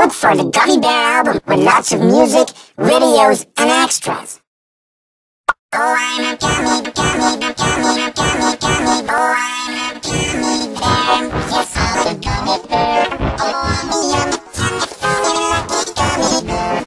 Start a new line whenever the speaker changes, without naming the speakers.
Look for the Gummy Bear album with lots of music, videos, and extras. Oh, I'm a gummy